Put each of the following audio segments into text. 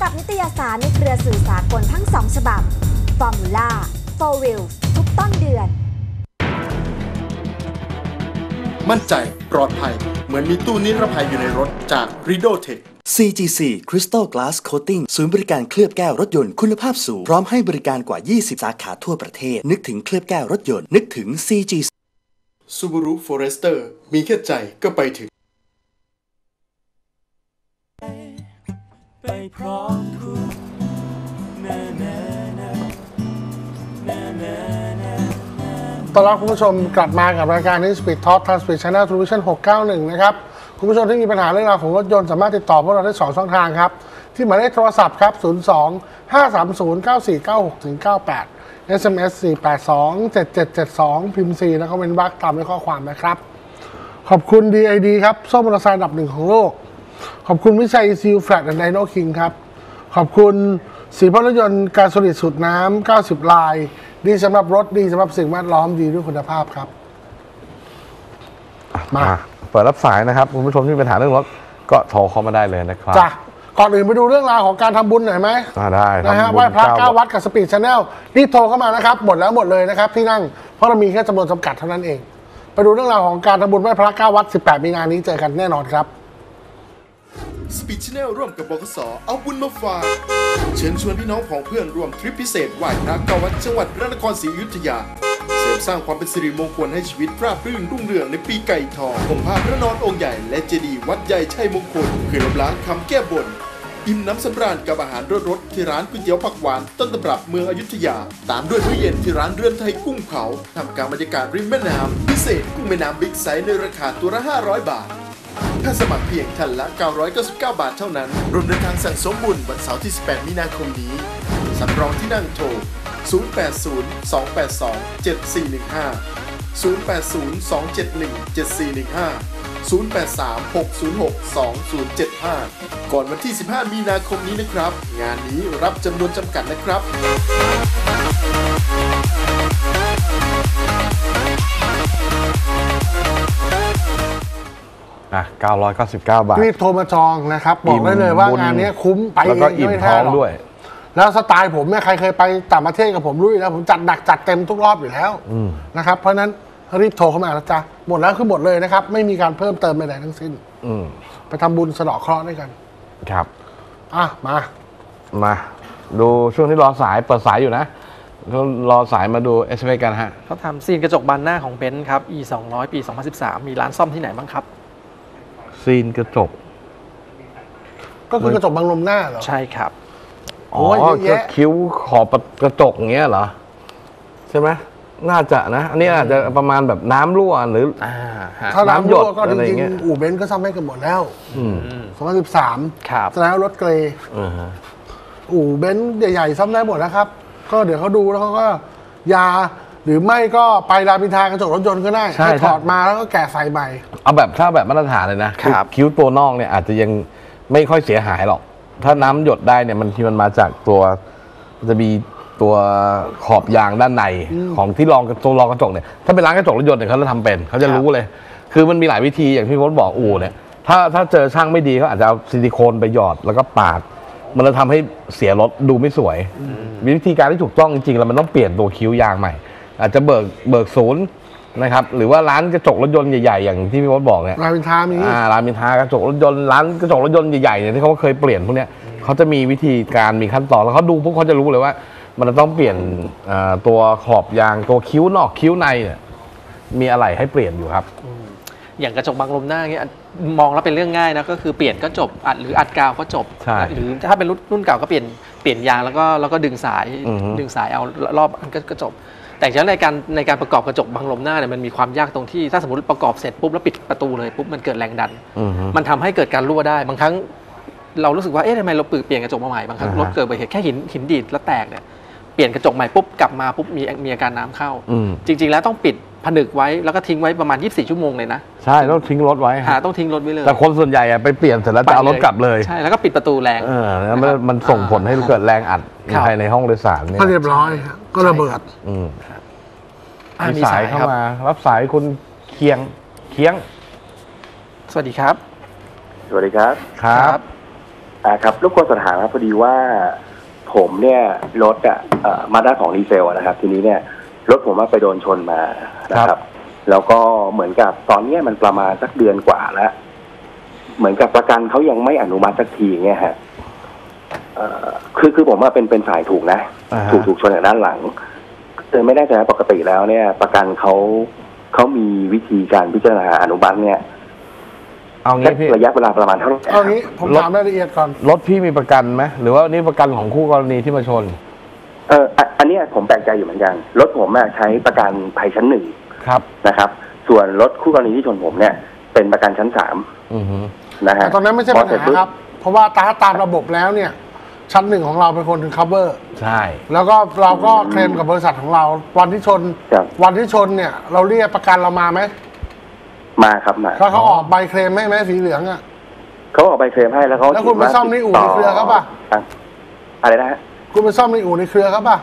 กับนิตยสารในเครือสื่อสากลทั้ง2ฉบับ Formula, 4 Wheels ทุกต้นเดือนมั่นใจปลอดภัยเหมือนมีตู้นิรภัยอยู่ในรถจาก Rido Tech CGC Crystal Glass Coating ศูนย์บริการเคลือบแก้วรถยนต์คุณภาพสูงพร้อมให้บริการกว่า 20 สาขาทั่วประเทศนึกถึงเคลือบแก้วรถยนต์นึกถึง CGC Subaru Forester มีแค่ใจก็ไปถึงไปพร้อมคุณต้อนรับคุณผู้ชมกลับมากับรายการนี้ Speed Talk ทาง Speed Channel Television 691 นะครับคุณผู้ชมที่มีปัญหาเรื่องราวของรถยนต์สามารถติดต่อพวกเราได้2ช่องทางครับที่หมายเลขโทรศัพท์ครับ 02-530-9496-98 SMS 482-7772 พิมพ์ 4 แล้วก็เว้นวรรคตามด้วยข้อความนะครับขอบคุณ DID ครับส้มมอเตอร์ไซค์อันดับ1ของโลกขอบคุณวิชัย ECU Flat and Dyno King ครับขอบคุณสีพ่นรถยนต์การผลิตสูตรน้ำ90 ลายดีสำหรับรถดีสำหรับสิ่งแวดล้อมดีด้วยคุณภาพครับมาเปิดรับสายนะครับคุณผู้ชมที่มีปัญหาเรื่องรถก็โทรเข้ามาได้เลยนะครับจ้ะก่อนอื่นไปดูเรื่องราวของการทำบุญหน่อยไหมได้นะฮะไหว้พระ9 วัดกับสปีดชาแนลรีบโทรเข้ามานะครับหมดแล้วหมดเลยนะครับที่นั่งเพราะเรามีแค่จำนวนจำกัดเท่านั้นเองไปดูเรื่องราวของการทำบุญไหว้พระ9 วัด18 มีนานี้เจอกันแน่นอนครับ Speed Channel ร่วมกับบกส.เอาบุญมาฝากเชิญชวนพี่น้องของเพื่อนร่วมทริปพิเศษไหว้พระ9 วัดจังหวัดพระนครศรีอยุธยาเสริมสร้างความเป็นสิริมงคลให้ชีวิตราบรื่นรุ่งเรืองในปีไก่ทององค์พระพระนอนองค์ใหญ่และเจดีย์วัดใหญ่ชัยมงคลเพื่อลบล้างคำแก้บนอิ่มน้ำสำราญกับอาหารรสที่ร้านก๋วยเตี๋ยวผักหวานต้นตำรับเมืองอยุธยาตามด้วยมื้อเย็นที่ร้านเรือนไทยกุ้งเผาทำกลางบรรยากาศริมแม่น้ำพิเศษกุ้งแม่น้ำบิ๊กไซส์ในราคาตัวละ500 บาทถ้าสมัครเพียงท่านละ999 บาทเท่านั้นรวมเดินทางสั่งสมบุญวันเสาร์ที่18 มีนาคมนี้สำรองที่นั่งโทร080-282-7415 080-271-7415 083-606-2075 ก่อนวันที่15 มีนาคมนี้นะครับงานนี้รับจำนวนจำกัดนะครับ 999 บาทรีบโทรมาจองนะครับบอกได้เลยว่างานนี้คุ้มไปแล้วก็อิ่มท้องด้วยแล้วสไตล์ผมเนี่ยใครเคยไปต่างประเทศกับผมรู้อยู่แล้วผมจัดหนักจัดเต็มทุกรอบอยู่แล้วนะครับเพราะนั้นรีบโทรเข้ามาแล้วจ้ะหมดแล้วคือหมดเลยนะครับไม่มีการเพิ่มเติมใดๆทั้งสิ้นไปทำบุญสะเดาะเคราะห์ด้วยกันครับมาดูช่วงที่รอสายเปิดสายอยู่นะรอสายมาดู SMS กันฮะเขาทำซีนกระจกบานหน้าของเบนซ์ครับ E 200 ปี 2013 มีร้านซ่อมที่ไหนบ้างครับซีนกระจกก็คือกระจกบังลมหน้าเหรอใช่ครับอ๋อคิ้วขอบกระจกอย่างเงี้ยเหรอใช่ไหมน่าจะนะอันนี้อาจจะประมาณแบบน้ำรั่วหรือถ้าน้ำรั่วก็จริงๆอู่เบนซ์ก็ซ่อมให้กันหมดแล้ว2013 ครับแสดงว่ารถเกรย์อู่เบนซ์ใหญ่ๆซ่อมได้หมดนะครับก็เดี๋ยวเขาดูแล้วเขาก็ยาหรือไม่ก็ไปรามอินทรากระจกรถยนต์ก็ได้ให้ถอดมาแล้วก็แกะใส่ใหม่เอาแบบถ้าแบบมาตรฐานเลยนะคิ้วตัวนอกเนี่ยอาจจะยังไม่ค่อยเสียหายหรอกถ้าน้ำหยดได้เนี่ยมันมาจากตัวจะมีตัวขอบยางด้านในของที่รองกระจกเนี่ยถ้าเป็นร้านกระจกรถยนต์เนี่ยเขาจะทำเป็นเขาจะรู้เลยคือมันมีหลายวิธีอย่างที่ผมบอกอู่เนี่ยถ้าเจอช่างไม่ดีเขาอาจจะเอาซิลิโคนไปหยอดแล้วก็ปาดมันจะทำให้เสียรถดูไม่สวยวิธีการที่ถูกต้องจริงๆแล้วมันต้องเปลี่ยนตัวคิ้วยางใหม่อาจจะเบิกศูนย์นะครับหรือว่าร้านกระจกรถยนต์ใหญ่ๆอย่างที่พี่วอดบอกเนี่ยรามอินทรามีรามอินทรากระจกรถยนต์ร้านกระจกรถยนต์ใหญ่ๆเนี่ยที่เขาเคยเปลี่ยนพวกเนี้ยเขาจะมีวิธีการมีขั้นตอนแล้วเขาดูพวกเขาจะรู้เลยว่ามันจะต้องเปลี่ยนตัวขอบยางตัวคิ้วนอกคิ้วในเนี่ยมีอะไรให้เปลี่ยนอยู่ครับอย่างกระจกบังลมหน้าเงี้ยมองแล้วเป็นเรื่องง่ายนะก็คือเปลี่ยนก็จบหรืออัดกาวก็จบหรือถ้าเป็นรุ่นเก่าก็เปลี่ยนยางแล้วก็ดึงสายเอารอบก็จบแต่ในการประกอบกระจกบังลมหน้าเนี่ยมันมีความยากตรงที่ถ้าสมมติประกอบเสร็จปุ๊บแล้วปิดประตูเลยปุ๊บมันเกิดแรงดันมันทำให้เกิดการรั่วได้บางครั้งเรารู้สึกว่าทำไมเราเปลี่ยนกระจกมาใหม่บางครั้งรถเกิดอุบัติเหตุแค่หินดีดแล้วแตกเนี่ยเปลี่ยนกระจกใหม่ปุ๊บกลับมาปุ๊บมีอาการน้ำเข้าจริงๆแล้วต้องปิดผนึกไว้แล้วก็ทิ้งไว้ประมาณ24 ชั่วโมงเลยนะใช่ต้องทิ้งรถไว้ต้องทิ้งรถไว้เลยแต่คนส่วนใหญ่ไปเปลี่ยนเสร็จแล้วจะเอารถกลับเลยใช่แล้วก็ปิดประตูแรงแล้วมันส่งผลให้เกิดแรงอัดภายในห้องโดยสารเนี่ยเรียบร้อยก็ระเบิดมีสายเข้ามารับสายคุณเคียงสวัสดีครับสวัสดีครับครับครับรบกวนสอบถามครับพอดีว่าผมเนี่ยรถมาด้าของรีเซลนะครับทีนี้เนี่ยรถผมไปโดนชนมานะครับแล้วก็เหมือนกับตอนนี้มันประมาณสักเดือนกว่าแล้วเหมือนกับประกันเขายังไม่อนุมัติสักทีเงี้ยฮะคือผมว่าเป็นฝ่ายถูกนะถูกชนจากด้านหลังแต่ไม่แน่ใจปกติแล้วเนี่ยประกันเขามีวิธีการพิจารณาอนุมัติเนี่ยเอางี้พี่ระยะเวลาประมาณเท่าไหร่เอางี้ผมถามรายละเอียดก่อนรถพี่มีประกันไหมหรือว่านี่ประกันของคู่กรณีที่มาชนอันนี้ผมแปลกใจอยู่เหมือนกันรถผมใช้ประกันภัยชั้นหนึ่งครับนะครับส่วนรถคู่กรณีที่ชนผมเนี่ยเป็นประกันชั้น3นะฮะตอนนั้นไม่ใช่ปัญหาครับเพราะว่าตามระบบแล้วเนี่ยชั้นหนึ่งของเราเป็นคนถึง cover ใช่แล้วก็เราก็เคลมกับบริษัทของเราวันที่ชนเนี่ยเราเรียกประกันเรามาไหมมาครับมาเขาออกใบเคลมให้ไหมสีเหลืองอ่ะเขาออกใบเคลมให้แล้วเขาแล้วคุณไปซ่อมในอู่ในเครือเขาป่ะอะไรนะฮะคุณไปซ่อมในอู่ในเครือเขาป่ะ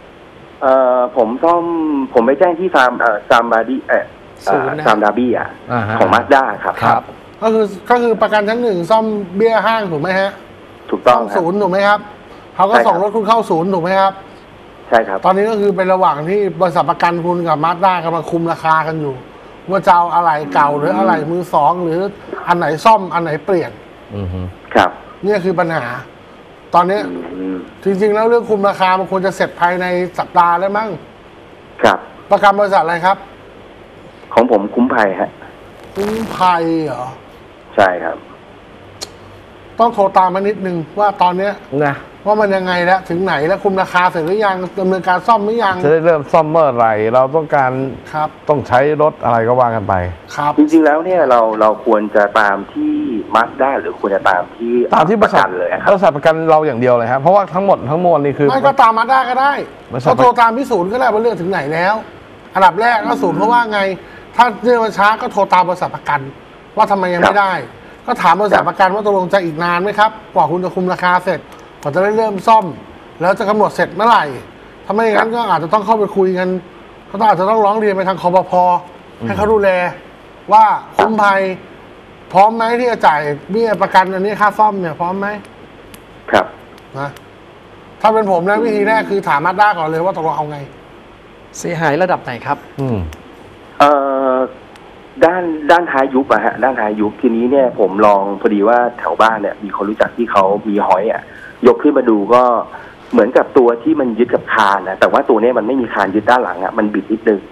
ผมไปแจ้งที่ซามบาดี้ซามดาบี้ของมาสด้าครับก็คือประกันชั้นหนึ่งซ่อมเบี้ยห้างถูกไหมฮะถูกต้องศูนย์ถูกไหมครับเขาก็ส่งรถคุณเข้าศูนย์ถูกไหมครับใช่ครับตอนนี้ก็คือเป็นระหว่างที่บริษัทประกันคุณกับมาสด้ากำลังคุมราคากันอยู่ว่าจะเอาอะไรเก่าหรืออะไรมือสองหรืออันไหนซ่อมอันไหนเปลี่ยนครับนี่คือปัญหาตอนนี้จริงๆแล้วเรื่องคุมราคามันควรจะเสร็จภายในสัปดาห์แล้วมั้งครับประกันบริษัทอะไรครับของผมคุ้มภัยฮะคุ้มภัยเหรอใช่ครับต้องโทรตามมานิดนึงว่าตอนนี้นะว่ามันยังไงแล้วถึงไหนแล้วคุมราคาเสร็จหรือยังดำเนินการซ่อมหรือยังจะได้เริ่มซ่อมเมื่อไหร่เราต้องการครับต้องใช้รถอะไรก็ว่ากันไปครับจริงๆแล้วเนี่ยเราควรจะตามที่มาสด้าหรือควรจะตามที่ประกันเลยครับบริษัทประกันเราอย่างเดียวเลยครับเพราะว่าทั้งหมดทั้งมวลนี่คือไม่ก็ตามมาสด้าก็ได้เขาโทรตามที่ศูนย์ก็ได้ว่าเรื่องถึงไหนแล้วอันดับแรกก็ศูนย์เขาว่าไงถ้าเรื่องมันช้าก็โทรตามบริษัทประกันว่าทำไมยังไม่ได้ก็ถามบริษัทประกันว่าตกลงจะอีกนานไหมครับกว่าคุณจะคุมราคาเสร็จกว่าจะได้เริ่มซ่อมแล้วจะกำหนดเสร็จเมื่อไหร่ถ้าไม่อย่างนั้นก็อาจจะต้องเข้าไปคุยกันเขาอาจจะต้องร้องเรียนไปทางคปภ.ให้เขาดูแลว่าคุ้มภัยพร้อมไหมที่จะจ่ายเบี้ยประกันอันนี้ค่าซ่อมเนี่ยพร้อมไหมครับนะถ้าเป็นผมนะวิธีแรกคือถามมาสด้าก่อนเลยว่าตกลงเอาไงเสียหายระดับไหนครับด้านท้ายยุบฮะด้านท้ายยุบทีนี้เนี่ยผมลองพอดีว่าแถวบ้านเนี่ยมีคนรู้จักที่เขามีหอยยกขึ้นมาดูก็เหมือนกับตัวที่มันยึดกับคานนะแต่ว่าตัวนี้มันไม่มีคานยึดด้านหลังมันบิดนิดนึง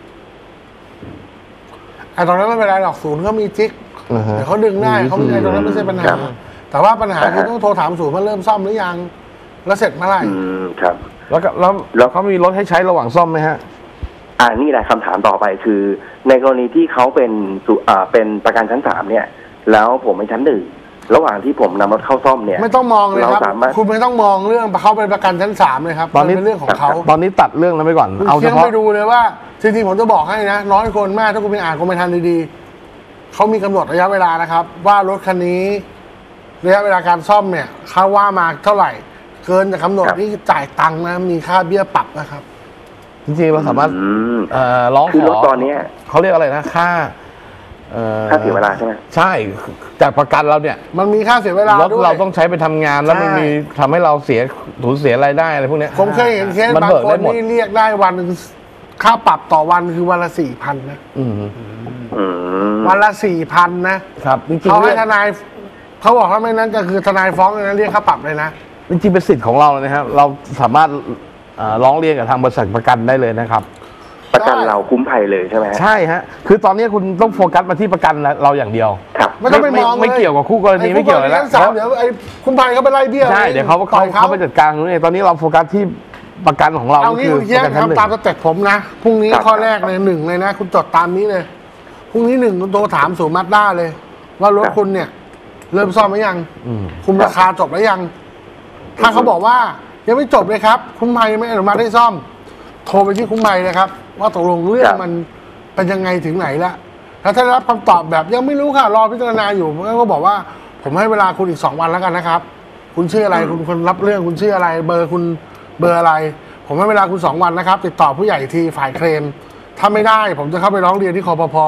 ตรงนั้นไม่เป็นไรหรอกศูนย์ก็มีจิ๊กเดี๋ยวเขาดึงได้เขาไม่ตรงนั้นไม่ใช่ปัญหาแต่ว่าปัญหาคือต้องโทรถามศูนย์ว่าเริ่มซ่อมหรือยังแล้วเสร็จเมื่อไหร่ครับแล้วเขามีรถให้ใช้ระหว่างซ่อมไหมฮะนี่แหละคำถามต่อไปคือในกรณีที่เขาเป็นประกันชั้น3เนี่ยแล้วผมเป็นชั้น1ระหว่างที่ผมนำรถเข้าซ่อมเนี่ยไม่ต้องมองเลยครับคุณไม่ต้องมองเรื่องเขาเป็นประกันชั้น3เลยครับตอนนี้เป็นเรื่องของเขาตอนนี้ตัดเรื่องนั้นไปก่อนเอาเฉพาะไปดูเลยว่าจริงๆผมจะบอกให้นะน้อยคนมากถ้าคุณไปอ่านกรมธรรม์ดีๆเขามีกำหนดระยะเวลานะครับว่ารถคันนี้ระยะเวลาการซ่อมเนี่ยเขาว่ามาเท่าไหร่เกินจากกำหนดที่จ่ายตังค์นะมีค่าเบี้ยปรับนะครับจริงๆเราสามารถร้องขอตอนนี้เขาเรียกอะไรนะค่าเสียเวลาใช่ไหมใช่จากประกันเราเนี่ยมันมีค่าเสียเวลาด้วยเราต้องใช้ไปทำงานแล้วมันมีทำให้เราสูญเสียรายได้อะไรพวกนี้ผมเคยเห็นเคสบางคนนี่เรียกได้วันนึงค่าปรับต่อวันคือวันละ 4,000 นะวันละ 4,000 นะครับเขาให้ทนายเขาบอกว่าไม่นั้นก็คือทนายฟ้องเลยนะเรียกค่าปรับเลยนะจริงๆเป็นสิทธิ์ของเราเลยนะครับเราสามารถร้องเรียนกับทางบริษัทประกันได้เลยนะครับประกันเราคุ้มภัยเลยใช่ไหมใช่ฮะคือตอนนี้คุณต้องโฟกัสมาที่ประกันเราอย่างเดียวครับไม่ต้องไปมองไม่เกี่ยวกับคู่กรณีไม่เกี่ยวอะไรแล้วเดี๋ยวไอ้คุ้มภัยเขาไปไล่เบี้ยใช่เดี๋ยวเขาไปจัดการตรงนี้ตอนนี้เราโฟกัสที่ประกันของเราเอางี้คุณเคียงทำตามสเต็ปผมนะพรุ่งนี้ข้อแรกเลย1เลยนะคุณจดตามนี้เลยพรุ่งนี้1คุณโทรถามศูนย์มาสด้าเลยว่ารถคุณเนี่ยเริ่มซ่อมหรือยังคุมราคาจบหรือยังถ้าเขาบอกว่ายังไม่จบเลยครับคุ้มภัยไม่อนุมัติให้ซ่อมโทรไปที่คุ้มภัยนะครับว่าตกลงเรื่องมันเป็นยังไงถึงไหนแล้วถ้าได้รับคำตอบแบบยังไม่รู้ค่ะรอพิจารณาอยู่ก็บอกว่าผมให้เวลาคุณอีก2 วันแล้วกันนะครับคุณชื่ออะไรคุณคนรับเรื่องคุณชื่ออะไรเบอร์คุณเบอร์อะไรผมให้เวลาคุณ2 วันนะครับติดต่อผู้ใหญ่ทีฝ่ายเคลมถ้าไม่ได้ผมจะเข้าไปร้องเรียนที่คปภ.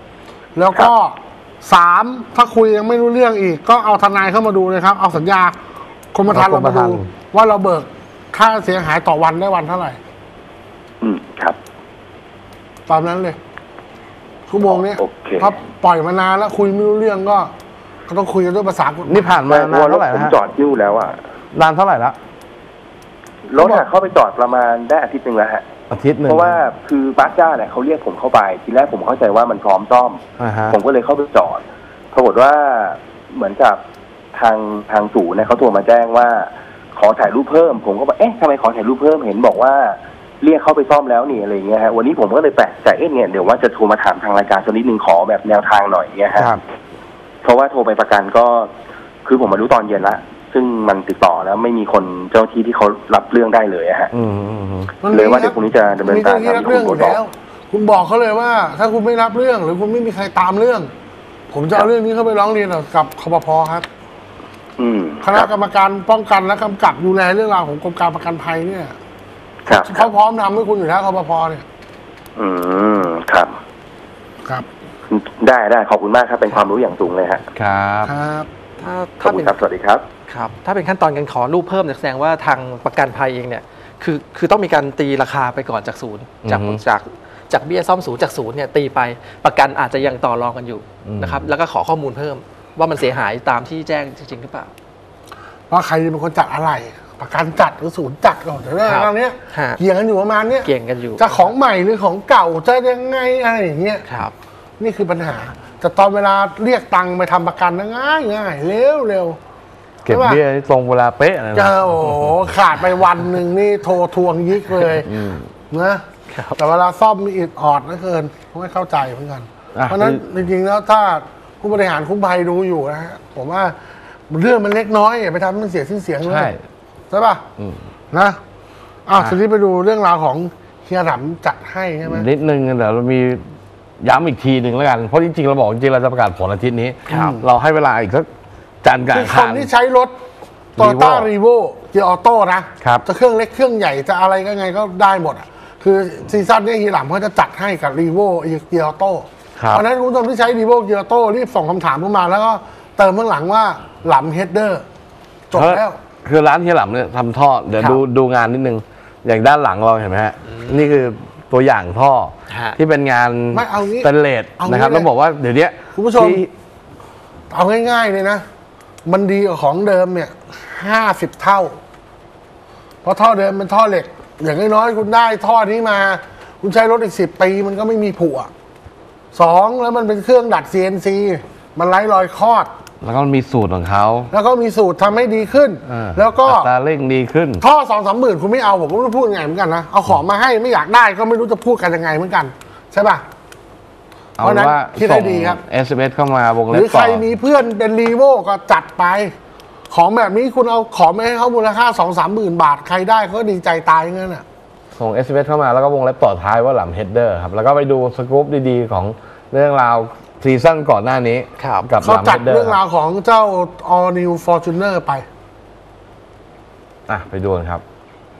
แล้วก็3ถ้าคุยยังไม่รู้เรื่องอีกก็เอาทนายเข้ามาดูเลยครับเอาสัญญากรมธรรม์เรามาดูว่าเราเบิกค่าเสียหายต่อวันได้วันเท่าไหร่ครับตามนั้นเลยชั่วโมงนี้โอเคถ้าปล่อยมานานแล้วคุยไม่รู้เรื่องก็ต้องคุยกันด้วยภาษากฎหมายนี่ผ่านมานานเท่าไหร่ผมนะจอดยิ้วแล้วอะนานเท่าไหร่ละรถเข้าไปจอดประมาณได้อาทิตย์หนึ่งแล้วฮะอาทิตย์หนึ่งเพราะว่าคือมาสด้าเนี่ยเขาเรียกผมเข้าไปทีแรกผมเข้าใจว่ามันพร้อมซ่อมผมก็เลยเข้าไปจอดปรากฏว่าเหมือนกับทางศูนย์เนี่ยเขาโทรมาแจ้งว่าขอถ่ายรูปเพิ่มผมก็บอกทำไมขอถ่ายรูปเพิ่มเห็นบอกว่าเรียกเข้าไปซ่อมแล้วนี่อะไรเงี้ยฮะวันนี้ผมก็เลยแปลกใจเนี่ยเดี๋ยวว่าจะโทรมาถามทางรายการสักนิดนึงขอแบบแนวทางหน่อยเงี้ยฮะเพราะว่าโทรไปประกันก็คือผมมารู้ตอนเย็นละซึ่งมันติดต่อแล้วไม่มีคนเจ้าที่ที่เขารับเรื่องได้เลยฮะเลยว่าเดี๋ยวพรุ่งนี้จะดำเนินการรับเรื่องอยู่แล้วคุณบอกเขาเลยว่าถ้าคุณไม่รับเรื่องหรือคุณไม่มีใครตามเรื่องผมจะเอาเรื่องนี้เข้าไปร้องเรียนกับคปภ.ครับคณะกรรมการป้องกันและกำกับดูแลเรื่องราวของกรมการประกันภัยเนี่ยเขาพร้อมทำให้คุณอยู่แล้วคปภ.เนี่ยครับได้ขอบคุณมากครับเป็นความรู้อย่างสูงเลยฮะครับขอบคุณครับสวัสดีครับครับถ้าเป็นขั้นตอนการขอรูปเพิ่มเนี่ยแสดงว่าทางประกันภัยเองเนี่ยคือต้องมีการตีราคาไปก่อนจากศูนย์จากเบี้ยซ่อมศูนย์จากศูนย์เนี่ยตีไปประกันอาจจะยังต่อรองกันอยู่นะครับแล้วก็ขอข้อมูลเพิ่มว่ามันเสียหายตามที่แจ้งจริงหรือเปล่าว่าใครเป็นคนจัดอะไรประกันจัดหรือศูนย์จัดก่อนแต่เรื่องนี้เกี่ยงกันอยู่ประมาณนี้เกี่ยงกันอยู่จะของใหม่หรือของเก่าจะยังไงอะไรอย่างเงี้ยครับนี่คือปัญหาแต่ตอนเวลาเรียกตังค์ไปทำประกันง่ายเร็วเก็บเบี้ยตรงเวลาเป๊ะเลยนะโอ้โหขาดไปวันหนึ่งนี่โทรทวงยิกเลยนะแต่เวลาซ่อมมีอิดออดเหลือเกินไม่เข้าใจเหมือนกันเพราะนั้นจริงๆแล้วถ้าผู้บริหารคุ้มภัยดูอยู่นะฮะผมว่าเรื่องมันเล็กน้อยอย่าไปทำมันเสียชื่อเสียงเลยใช่ป่ะนะทีนี้ไปดูเรื่องราวของเฮียหลำจัดให้ใช่ไหมนิดนึงเดี๋ยวเรามีย้ำอีกทีหนึ่งแล้วกันเพราะจริงๆเราบอกจริงๆเราจะประกาศผลอาทิตย์นี้เราให้เวลาอีกสักจันทร์กับอังคารคนที่ใช้รถโตโยต้ารีโวเกียร์ออโต้นะจะเครื่องเล็กเครื่องใหญ่จะอะไรก็ไงก็ได้หมดคือซีซั่นนี้เฮียหลำเขาจะจัดให้กับรีโวเกียร์ออโต้เพราะนั้นคุณผู้ชมที่ใช้รีโวเกียร์ออโต้รีบส่งคำถามเข้ามาแล้วก็เติมข้างหลังว่าหลำเฮดเดอร์จบแล้วคือร้านเฮียหลำเนี่ยทำท่อเดี๋ยวดูงานนิดนึงอย่างด้านหลังเราเห็นไหมฮะนี่คือตัวอย่างท่อที่เป็นงานเป็นเลดนะครับต้องบอกว่าเดี๋ยวนี้คุณผู้ชมเอาง่ายๆเลยนะมันดีกว่าของเดิมเนี่ย50 เท่าเพราะท่อเดิมเป็นท่อเหล็กอย่างน้อยๆคุณได้ท่อนี้มาคุณใช้รถอีก10 ปีมันก็ไม่มีผุ2แล้วมันเป็นเครื่องดัด CNC มันไร้รอยคอดแล้วก็มีสูตรของเขาแล้วก็มีสูตรทำให้ดีขึ้นแล้วก็อัตราเร่งดีขึ้นท่อ 2-3 หมื่นคุณไม่เอาผมก็ไม่รู้พูดยังไงเหมือนกันนะเอาของมาให้ไม่อยากได้ก็ไม่รู้จะพูดกันยังไงเหมือนกันใช่ป่ะเพราะนั้นคิดให้ดีครับ SMS เข้ามาวงเล็บหรือใครมีเพื่อนเป็นรีโวก็จัดไปของแบบนี้คุณเอาของมาให้เขามูลค่า 2-3 หมื่นบาทใครได้เขาดีใจตายงั้นน่ะส่ง SMS เข้ามาแล้วก็วงเล็บต่อท้ายว่าหลำเฮดเดอร์ครับแล้วก็ไปดูสกู๊ปดีๆของเรื่องราวซีซั่นก่อนหน้านี้กับเขาจัดเรื่องราวของเจ้า All New Fortuner ไปไปดูกันครับ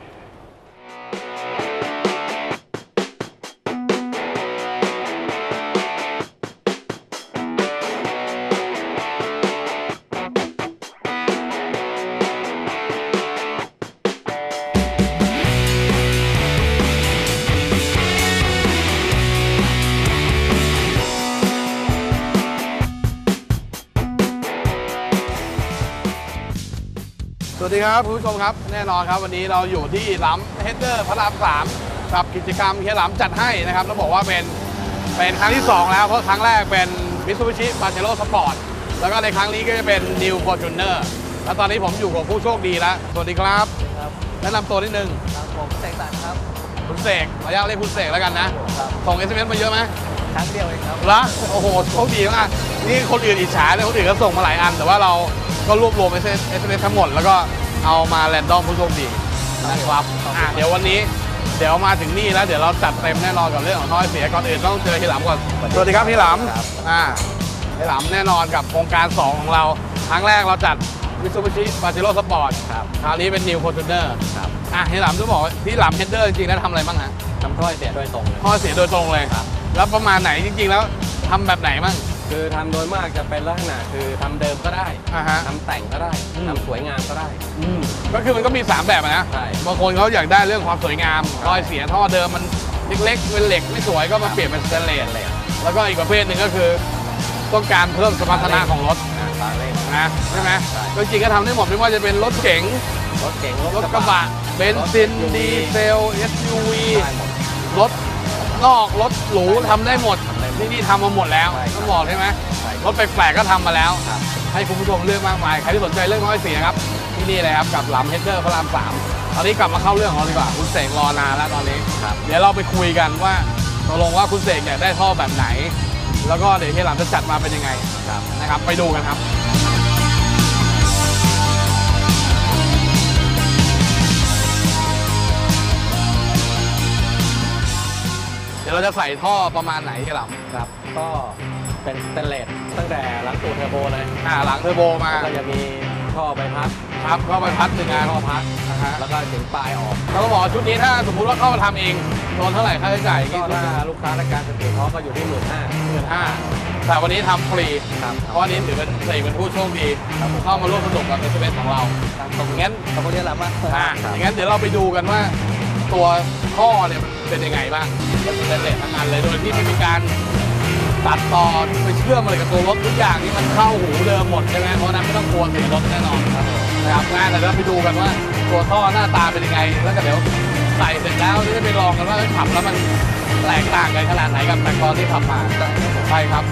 สวัสดีครับคุณผู้ชมครับแน่นอนครับวันนี้เราอยู่ที่หลำเฮดเดอร์พระราม3กับกิจกรรมเฮียหลำจัดให้นะครับแล้วบอกว่าเป็นครั้งที่2แล้วเพราะครั้งแรกเป็น Mitsubishi Pajero Sport แล้วก็ในครั้งนี้ก็จะเป็น New Fortuner แล้วตอนนี้ผมอยู่กับผู้โชคดีแล้วสวัสดีครับแนะนำตัวนิดนึงผมเสกสรรครับคุณเสกขออนุญาตเรียกคุณเสกแล้วกันนะส่ง SMS มาเยอะไหมครั้งเดียวเองครับแล้วโอ้โหโชคดีมากนี่คนอื่นอิจฉาเลยคนอื่นก็ส่งมาหลายอันแต่ว่าเราก็รวบรวม SMS ทั้งหมดแล้วก็เอามาแรนดอมผู้โชคดีนะครับเดี๋ยววันนี้เดี๋ยวมาถึงนี่แล้วเดี๋ยวเราจัดเต็มแน่นอนกับเรื่องของท่อเสียก่อนอื่นต้องเจอเฮียหลำก่อนสวัสดีครับเฮียหลำเฮียหลำแน่นอนกับโครงการ2ของเราครั้งแรกเราจัด Mitsubishi Pajero Sport คราวนี้เป็น New Fortuner เฮียหลำจะบอกที่หลำเฮดเดอร์จริงๆแล้วทำอะไรบ้างฮะทำท่อเสียโดยตรงท่อเสียโดยตรงเลยแล้วประมาณไหนจริงๆแล้วทำแบบไหนบ้างคือทำโดยมากจะเป็นลักษณะคือทำเดิมก็ได้ฮะทำแต่งก็ได้ทำสวยงามก็ได้ก็คือมันก็มี3แบบนะใช่บางคนเขาอยากได้เรื่องความสวยงามรอยเสียท่อเดิมมันเล็กๆเป็นเหล็กไม่สวยก็มาเปลี่ยนเป็นสแตนเลสแล้วก็อีกประเภทหนึ่งก็คือต้องการเพิ่มสมรรถนะของรถตาเล่นนะใช่ไหมก็จริงก็ทำได้หมดไม่ว่าจะเป็นรถเก๋งรถเก๋งรถกระบะเบนซินดีเซล SUV รถนอกรถหรูทำได้หมดนี่ทำมาหมดแล้วต้องบอกใช่ไหมรถแปลกๆก็ทำมาแล้วให้คุณผู้ชมเลือกมากมายใครที่สนใจเรื่องน้อยเสียครับที่นี่เลยครับกับหลำเฮดเดอร์พระราม 3ตอนนี้กลับมาเข้าเรื่องของเราดีกว่าคุณเสกรอนานแล้วตอนนี้เดี๋ยวเราไปคุยกันว่าตกลงว่าคุณเสกอยากได้ท่อแบบไหนแล้วก็เดี๋ยวที่หลังจะจัดมาเป็นยังไงนะครับไปดูกันครับเดี๋ยวเราจะใส่ท่อประมาณไหนที่หลังครับก็เป็นสเตนเลสตั้งแต่หลังตูดเทอร์โบเลยหลังเทอร์โบมาก็จะมีท่อใบพัดครับก็ไปพัดหนึ่งงานท่อพัดนะฮะแล้วก็ถึงปลายออกเขาก็บอกชุดนี้ถ้าสมมุติว่าเข้ามาทำเองโดนเท่าไหร่ค่าใช้จ่ายก็ถ้าลูกค้าต้องการจะเปลี่ยนท่อก็อยู่ที่15,000 แต่วันนี้ทำฟรีครับเพราะวันนี้ถือเป็นผู้โชคดีเข้ามาร่วมสนุกกับเอสเอสของเรางั้นขอบคุณที่รับมาอย่างนั้นเดี๋ยวเราไปดูกันว่าตัวท่อเนี่ยมันเป็นยังไงบ้างเป็นเลสทั้งอันเลยโดยที่ไม่มีการตัดต่อไปเชื่อมอะไรกับตัวรถทุกอย่างที่มันเข้าหูเดิมหมดใช่ไหมเพราะนั้นไม่ต้องกลัวเสียรถแน่นอนนะครับงั้นเดี๋ยวเราไปดูกันว่าตัวท่อหน้าตาเป็นยังไงแล้วก็เดี๋ยวใส่เสร็จแล้วจะไปลองกันว่าขับแล้วมันแตกต่างกันขนาดไหนกับแต่ก่อนที่ขับมาใช่ครับ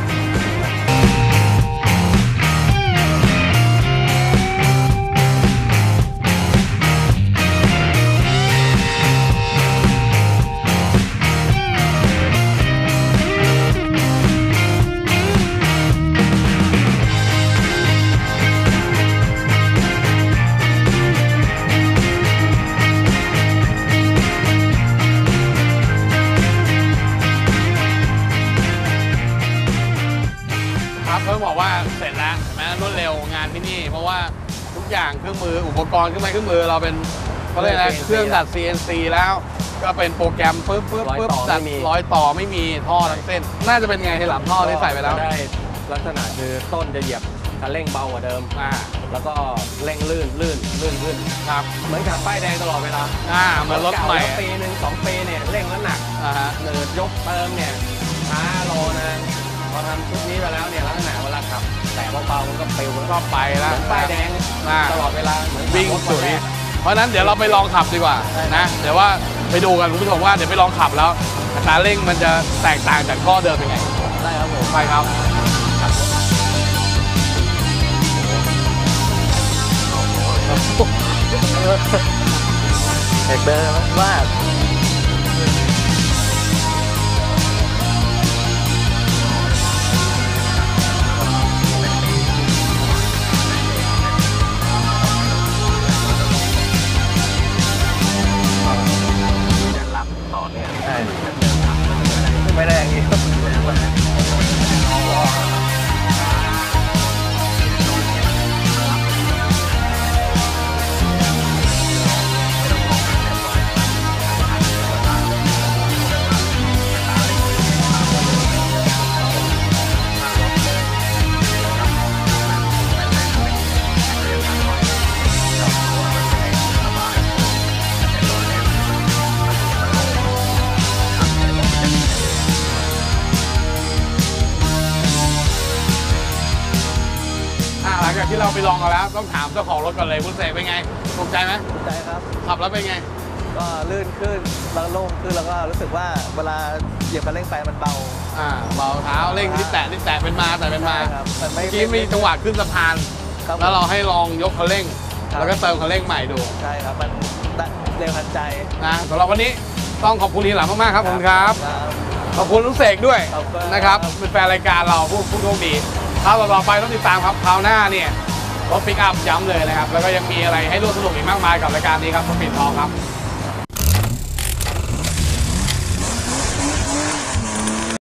เพิ่งบอกว่าเสร็จแล้วแม้รวดเร็วงานที่นี่เพราะว่าทุกอย่างเครื่องมืออุปกรณ์เครื่องมือเราเป็นเขาเรียกอะไรเครื่องดัด CNC แล้วก็เป็นโปรแกรมปึ๊บดัดร้อยต่อไม่มีท่อทั้งเส้นน่าจะเป็นไงที่หลังท่อที่ใส่ไปแล้วได้ลักษณะคือต้นจะเหยียบคันเร่งเบากว่าเดิมแล้วก็เร่งลื่นขึ้นครับเหมือนขับป้ายแดงตลอดเวลาเหมือนรถใหม่ปีนึง2 ปีเนี่ยเร่งแล้วหนักเนิร์ดยกเติมเนี่ยช้ารอนานพอทำชุดนี้ไปแล้วเนี่ยลักษณะเวลาขับแต่เบาๆมันก็ปิวมันก็ไปแล้วป้ายแดงตลอดเวลาวิ่งสวยเพราะนั้นเดี๋ยวเราไปลองขับดีกว่านะเดี๋ยวว่าไปดูกันคุณผู้ชมว่าเดี๋ยวไปลองขับแล้วอัตราเร่งมันจะแตกต่างจากท่อเดิมเป็นไงได้ครับผมไปครับเด็กเดินมากไม่ได้อย่างนี้หลังจากที่เราไปลองกันแล้วต้องถามเจ้าของรถก่อนเลยคุณเสกเป็นไงถูกใจไหมถูกใจครับขับแล้วเป็นไงก็ลื่นขึ้นแล้วโล่งขึ้นแล้วก็รู้สึกว่าเวลาเหยียบคันเร่งไปมันเบาเบาเท้าเร่งนิดแตะเป็นมาแต่เป็นมาเมื่อกี้มีจังหวะขึ้นสะพานแล้วเราให้ลองยกคันเร่งแล้วก็เติมคันเร่งใหม่ดูใช่ครับมันเร็วทันใจนะสำหรับวันนี้ต้องขอบคุณทีหลังมากๆครับผมครับขอบคุณลุงเสกด้วยนะครับเป็นแฟนรายการเราผู้โชคดีคราวต่อไปต้องติดตามครับคราวหน้าเนี่ยรถปิกอัพย้ำเลยนะครับแล้วก็ยังมีอะไรให้ร่วมสนุกอีกมากมายกับรายการนี้ครับสปีดทองครับ